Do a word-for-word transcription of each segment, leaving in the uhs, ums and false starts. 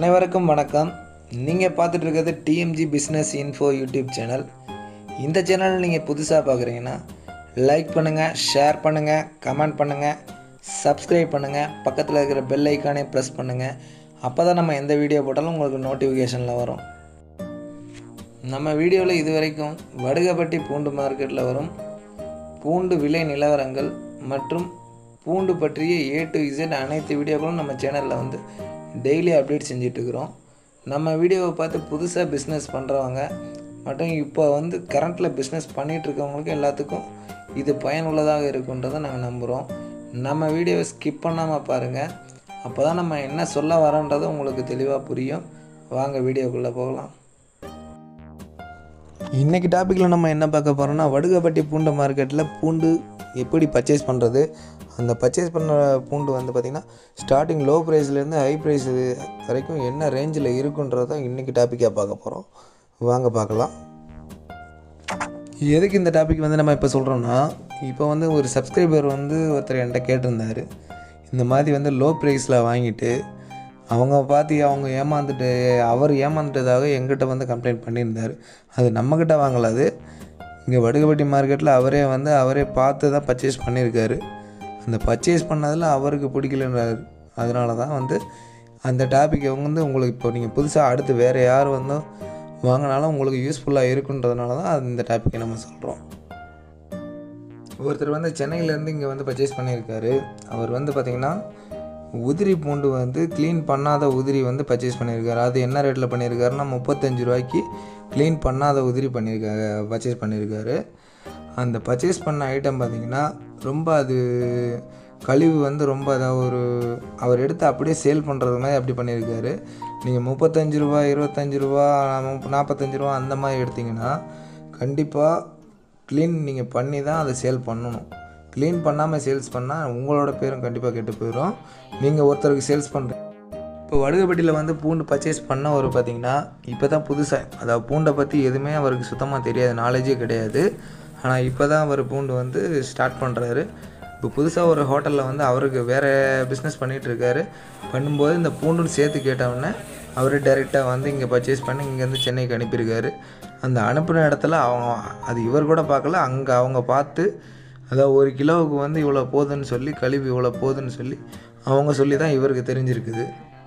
அனைவருக்கும் வணக்கம். நீங்கள் பார்த்துட்டு இருக்கிறது TMG business info YouTube channel. இந்த சேனல் நீங்கள் புதுசாக பார்க்குறீங்கன்னா லைக் பண்ணுங்கள், ஷேர் பண்ணுங்கள், கமெண்ட் பண்ணுங்கள், சப்ஸ்கிரைப் பண்ணுங்கள், பக்கத்தில் இருக்கிற பெல் ஐக்கானே ப்ரெஸ் பண்ணுங்கள். அப்போ தான் நம்ம எந்த வீடியோ போட்டாலும் உங்களுக்கு நோட்டிஃபிகேஷனில் வரும். நம்ம வீடியோவில் இது வரைக்கும் வடுகப்பட்டி பூண்டு மார்க்கெட்டில் வரும் பூண்டு விலை நிலவரங்கள் மற்றும் பூண்டு பற்றிய ஏ டு இசட் அனைத்து வீடியோக்களும் நம்ம சேனலில் வந்து டெய்லி அப்டேட் செஞ்சிட்ருக்குறோம். நம்ம வீடியோவை பார்த்து புதுசாக பிஸ்னஸ் பண்ணுறவங்க மற்றும் இப்போ வந்து கரண்ட்டில் பிஸ்னஸ் பண்ணிகிட்ருக்கவங்களுக்கு எல்லாத்துக்கும் இது பயனுள்ளதாக இருக்குன்றதை நாங்கள் நம்புகிறோம். நம்ம வீடியோவை ஸ்கிப் பண்ணாமல் பாருங்கள். அப்போ தான் நம்ம என்ன சொல்ல வரோன்றது உங்களுக்கு தெளிவாக புரியும். வாங்க வீடியோக்குள்ளே போகலாம். இன்றைக்கி டாப்பிக்கில் நம்ம என்ன பார்க்க போகிறோம்னா, வடுகப்பட்டி பூண்டு மார்க்கெட்டில் பூண்டு எப்படி பர்ச்சேஸ் பண்ணுறது, அந்த பர்ச்சேஸ் பண்ண பூண்டு வந்து பார்த்திங்கன்னா ஸ்டார்டிங் லோ ப்ரைஸ்லேருந்து ஹை ப்ரைஸ் வரைக்கும் என்ன ரேஞ்சில் இருக்குன்றதை இன்றைக்கி டாப்பிக்காக பார்க்க போகிறோம். வாங்க பார்க்கலாம். எதுக்கு இந்த டாபிக் வந்து நம்ம இப்போ சொல்கிறோன்னா, இப்போ வந்து ஒரு சப்ஸ்கிரைபர் வந்து ஒருத்தர் என்கிட்ட கேட்டிருந்தார். இந்த மாதிரி வந்து லோ ப்ரைஸில் வாங்கிட்டு அவங்க பார்த்து அவங்க ஏமாந்துட்டு அவர் ஏமாந்துட்டதாக எங்கிட்ட வந்து கம்ப்ளைண்ட் பண்ணியிருந்தார். அது நம்மக்கிட்ட வாங்கலாது, இங்கே வடுகப்பட்டி மார்க்கெட்டில் அவரே வந்து அவரே பார்த்து தான் பர்ச்சேஸ் பண்ணியிருக்காரு. அந்த பர்ச்சேஸ் பண்ணதில் அவருக்கு பிடிக்கலன்றார். அதனால தான் வந்து அந்த டாபிக் வந்து உங்களுக்கு இப்போ நீங்கள் புதுசாக அடுத்து வேறு யார் வந்து வாங்கினாலும் உங்களுக்கு யூஸ்ஃபுல்லாக இருக்குன்றதுனால தான் அந்த டாப்பிக்கை நம்ம சொல்கிறோம். ஒருத்தர் வந்து சென்னையிலேருந்து இங்கே வந்து பர்ச்சேஸ் பண்ணியிருக்காரு. அவர் வந்து பார்த்திங்கன்னா உதிரி பூண்டு வந்து க்ளீன் பண்ணாத உதிரி வந்து பர்ச்சேஸ் பண்ணியிருக்காரு. அது என்ன ரேட்டில் பண்ணியிருக்காருன்னா முப்பத்தஞ்சு ரூபாய்க்கு க்ளீன் பண்ணாத உதிரி பண்ணியிருக்காரு பர்ச்சேஸ் பண்ணியிருக்காரு. அந்த பர்ச்சேஸ் பண்ண ஐட்டம் பார்த்திங்கன்னா ரொம்ப அது கழிவு வந்து ரொம்ப அதாவது ஒரு அவர் எடுத்து அப்படியே சேல் பண்ணுறது மாதிரி அப்படி பண்ணியிருக்காரு. நீங்கள் முப்பத்தஞ்சு ரூபா இருபத்தஞ்சி ரூபா நாற்பத்தஞ்சு ரூபா அந்த மாதிரி எடுத்திங்கன்னா கண்டிப்பாக க்ளீன் நீங்கள் பண்ணி தான் அதை சேல் பண்ணணும். க்ளீன் பண்ணாமல் சேல்ஸ் பண்ணால் உங்களோட பேரும் கண்டிப்பாக கெட்டு போயிடும். நீங்கள் ஒருத்தருக்கு சேல்ஸ் பண்ணுறீங்க. இப்போ வடுகப்பட்டியில் வந்து பூண்டு பர்ச்சேஸ் பண்ண ஒரு பார்த்திங்கன்னா இப்போ தான் புதுசாக, அதாவது பூண்டை பற்றி எதுவுமே அவருக்கு சுத்தமாக தெரியாது, நாலேஜே கிடையாது. ஆனால் இப்போ தான் அவர் பூண்டு வந்து ஸ்டார்ட் பண்ணுறாரு. இப்போ புதுசாக ஒரு ஹோட்டலில் வந்து அவருக்கு வேறு பிஸ்னஸ் பண்ணிகிட்ருக்காரு. பண்ணும்போது இந்த பூண்டுன்னு சேர்த்து கேட்டவுடனே அவர் டைரெக்டாக வந்து இங்கே பர்ச்சேஸ் பண்ணி இங்கேருந்து சென்னைக்கு அனுப்பியிருக்காரு. அந்த அனுப்பின இடத்துல அவங்க அது இவர் கூட பார்க்கல, அங்கே அவங்க பார்த்து அதாவது ஒரு கிலோவுக்கு வந்து இவ்வளோ போகுதுன்னு சொல்லி கழிவு இவ்வளோ போகுதுன்னு சொல்லி அவங்க சொல்லி தான் இவருக்கு தெரிஞ்சிருக்குது.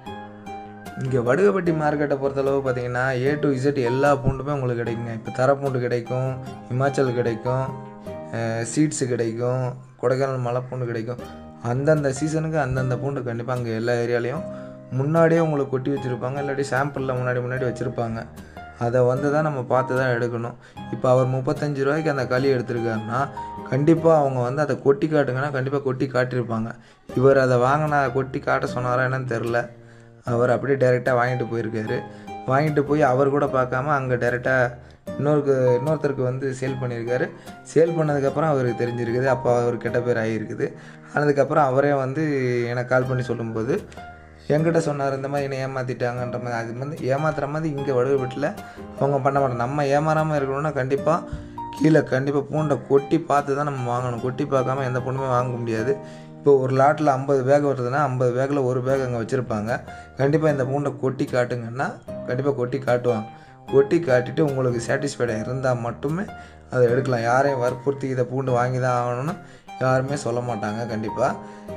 இங்கே வடுகப்பட்டி மார்க்கெட்டை பொறுத்தளவு பார்த்திங்கன்னா ஏ டு இசட் எல்லா பூண்டுமே உங்களுக்கு கிடைக்குங்க. இப்போ தர பூண்டு கிடைக்கும், இமாச்சல் கிடைக்கும், சீட்ஸு கிடைக்கும், கொடைக்கானல் மலை பூண்டு கிடைக்கும். அந்தந்த சீசனுக்கு அந்தந்த பூண்டு கண்டிப்பாக அங்கே எல்லா ஏரியாலையும் முன்னாடியே உங்களுக்கு கொட்டி வச்சுருப்பாங்க, இல்லாட்டி சாம்பிளில் முன்னாடி முன்னாடி வச்சுருப்பாங்க. அதை வந்து தான் நம்ம பார்த்து தான் எடுக்கணும். இப்போ அவர் முப்பத்தஞ்சு ரூபாய்க்கு அந்த களி எடுத்திருக்காருன்னா கண்டிப்பாக அவங்க வந்து அதை கொட்டி காட்டுங்கன்னா கண்டிப்பாக கொட்டி காட்டியிருப்பாங்க. இவர் அதை வாங்கினா கொட்டி காட்ட சொன்னாரா என்னன்னு தெரில. அவர் அப்படியே டைரெக்டாக வாங்கிட்டு போயிருக்காரு. வாங்கிட்டு போய் அவர் கூட பார்க்காம அங்கே டைரெக்டாக இன்னொருக்கு இன்னொருத்தருக்கு வந்து சேல் பண்ணியிருக்காரு. சேல் பண்ணதுக்கப்புறம் அவருக்கு தெரிஞ்சிருக்குது. அப்போ அவர் கெட்ட பேர் ஆகியிருக்குது. ஆனதுக்கப்புறம் அவரே வந்து எனக்கு கால் பண்ணி சொல்லும்போது என்கிட்ட சொன்னார், இந்த மாதிரி என்னை ஏமாற்றிட்டாங்கன்ற மாதிரி. அது வந்து ஏமாத்துகிற மாதிரி இங்கே வடுகப்பட்டியில் அவங்க பண்ண மாட்டோம். நம்ம ஏமாறாமல் இருக்கணும்னா கண்டிப்பாக கீழே கண்டிப்பாக பூண்டை கொட்டி பார்த்து தான் நம்ம வாங்கணும். கொட்டி பார்க்காம எந்த பூண்டுமே வாங்க முடியாது. இப்போ ஒரு லாட்டில் ஐம்பது பேக் வருதுன்னா ஐம்பது பேக்கில் ஒரு பேக் அங்கே வச்சுருப்பாங்க. கண்டிப்பாக இந்த பூண்டை கொட்டி காட்டுங்கன்னா கண்டிப்பாக கொட்டி காட்டுவாங்க. கொட்டி காட்டிட்டு உங்களுக்கு சாட்டிஸ்ஃபைடாக இருந்தால் மட்டுமே அதை எடுக்கலாம். யாரையும் வற்புறுத்தி இதை பூண்டு வாங்கி தான் ஆகணும்னு யாருமே சொல்ல மாட்டாங்க. கண்டிப்பாக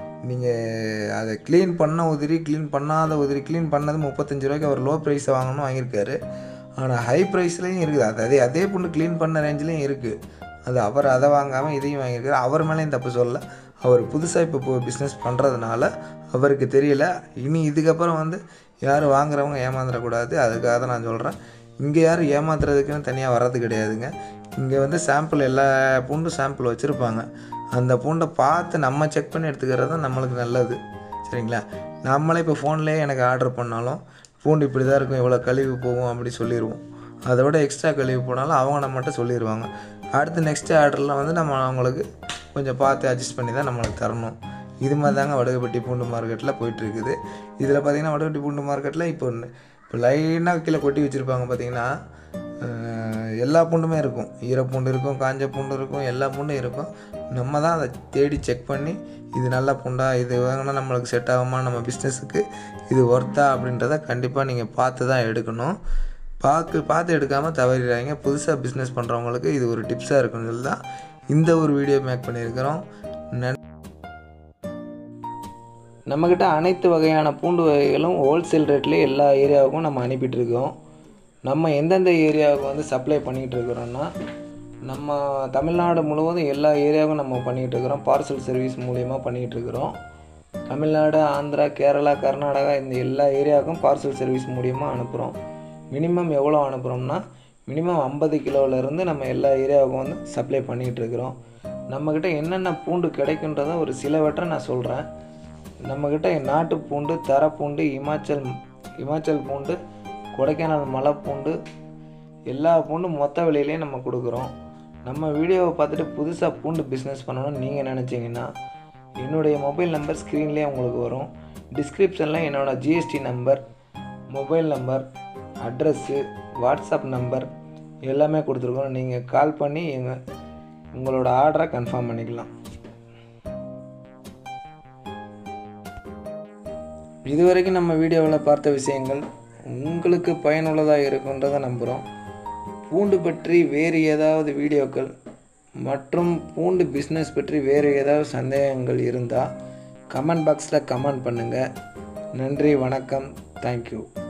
நீங்கள் அதை க்ளீன் பண்ண உதிரி க்ளீன் பண்ணாத உதிரி க்ளீன் பண்ணது முப்பத்தஞ்சு ரூபாய்க்கு அவர் லோ ப்ரைஸை வாங்கணும்னு வாங்கியிருக்காரு. ஆனால் ஹை ப்ரைஸ்லேயும் இருக்குது. அது அதே அதே பூண்டு க்ளீன் பண்ண ரேஞ்சிலையும் இருக்குது. அது அவர் அதை வாங்காமல் இதையும் வாங்கியிருக்காரு. அவர் மேலேயும் தப்பு சொல்லலை. அவர் புதுசாக இப்போ பிஸ்னஸ் பண்ணுறதுனால அவருக்கு தெரியல. இனி இதுக்கப்புறம் வந்து யாரும் வாங்குறவங்க ஏமாந்துடக்கூடாது. அதுக்காக தான் நான் சொல்கிறேன். இங்கே யாரும் ஏமாத்துறதுக்குன்னு தனியாக வர்றது கிடையாதுங்க. இங்கே வந்து சாம்பிள் எல்லா பூண்டும் சாம்பிள் வச்சுருப்பாங்க. அந்த பூண்டை பார்த்து நம்ம செக் பண்ணி எடுத்துக்கிறது தான் நம்மளுக்கு நல்லது. சரிங்களா? நம்மளே இப்போ ஃபோன்லேயே எனக்கு ஆர்டர் பண்ணாலும் பூண்டு இப்படி தான் இருக்கும், இவ்வளோ கழிவு போகும் அப்படி சொல்லிடுவோம். அதை விட எக்ஸ்ட்ரா கழிவு போனாலும் அவங்க நம்மகிட்ட சொல்லிடுவாங்க. அடுத்து நெக்ஸ்ட் ஆர்டரில் வந்து நம்ம அவங்களுக்கு கொஞ்சம் பார்த்து அட்ஜஸ்ட் பண்ணி தான் நம்மளுக்கு தரணும். இது மாதிரி தாங்க வடுகப்பட்டி பூண்டு மார்க்கெட்டில் போயிட்டுருக்குது. இதில் பார்த்திங்கன்னா வடுகப்பட்டி பூண்டு மார்க்கெட்டில் இப்போ இப்போ லைனாக கீழே கொட்டி வச்சுருப்பாங்க. பார்த்திங்கன்னா எல்லா பூண்டுமே இருக்கும். ஈரப்பூண்டு இருக்கும், காஞ்ச பூண்டு இருக்கும், எல்லா பூண்டும் இருக்கும். நம்ம தான் அதை தேடி செக் பண்ணி இது நல்ல பூண்டா, இது வாங்கினா நம்மளுக்கு செட் ஆகுமா, நம்ம பிஸ்னஸுக்கு இது ஒர்த்தா அப்படின்றத கண்டிப்பாக நீங்கள் பார்த்து தான் எடுக்கணும். பார்த்து பார்த்து எடுக்காமல் தவறிடுறாங்க. புதுசாக பிஸ்னஸ் பண்ணுறவங்களுக்கு இது ஒரு டிப்ஸாக இருக்குன்னு சொல்லி தான் இந்த ஒரு வீடியோ மேக் பண்ணியிருக்கிறோம். நன் நம்மக்கிட்ட அனைத்து வகையான பூண்டு வகைகளும் ஹோல்சேல் ரேட்லேயே எல்லா ஏரியாவுக்கும் நம்ம அனுப்பிட்டுருக்கோம். நம்ம எந்தெந்த ஏரியாவுக்கு வந்து சப்ளை பண்ணிகிட்டு இருக்கிறோன்னா, நம்ம தமிழ்நாடு முழுவதும் எல்லா ஏரியாவுக்கும் நம்ம பண்ணிகிட்ருக்கிறோம். பார்சல் சர்வீஸ் மூலிமா பண்ணிகிட்ருக்கிறோம். தமிழ்நாடு, ஆந்திரா, கேரளா, கர்நாடகா இந்த எல்லா ஏரியாவுக்கும் பார்சல் சர்வீஸ் மூலிமா அனுப்புகிறோம். மினிமம் எவ்வளோ அனுப்புகிறோம்னா, மினிமம் ஐம்பது கிலோவிலேருந்து நம்ம எல்லா ஏரியாவுக்கும் வந்து சப்ளை பண்ணிகிட்ருக்கிறோம். நம்மக்கிட்ட என்னென்ன பூண்டு கிடைக்குன்றத ஒரு சிலவற்றை நான் சொல்கிறேன். நம்மக்கிட்ட நாட்டு பூண்டு, தர பூண்டு, இமாச்சல் இமாச்சல் பூண்டு, கொடைக்கானல் மலை பூண்டு, எல்லா பூண்டும் மொத்த விலையிலையும் நம்ம கொடுக்குறோம். நம்ம வீடியோவை பார்த்துட்டு புதுசாக பூண்டு பிஸ்னஸ் பண்ணணும்னு நீங்கள் நினச்சிங்கன்னா, என்னுடைய மொபைல் நம்பர் ஸ்க்ரீன்லேயே உங்களுக்கு வரும். டிஸ்கிரிப்ஷனில் என்னோடய GST number, mobile number, address, WhatsApp number எல்லாமே கொடுத்துருக்கோம். நீங்கள் கால் பண்ணி எங்கள் உங்களோட ஆர்டரை கன்ஃபார்ம் பண்ணிக்கலாம். இதுவரைக்கும் நம்ம வீடியோவில் பார்த்த விஷயங்கள் உங்களுக்கு பயனுள்ளதாக இருக்குன்றதை நம்புகிறோம். பூண்டு பற்றி வேறு ஏதாவது வீடியோக்கள் மற்றும் பூண்டு பிஸ்னஸ் பற்றி வேறு ஏதாவது சந்தேகங்கள் இருந்தால் கமெண்ட் பாக்ஸில் கமெண்ட் பண்ணுங்கள். நன்றி, வணக்கம், தேங்க்யூ.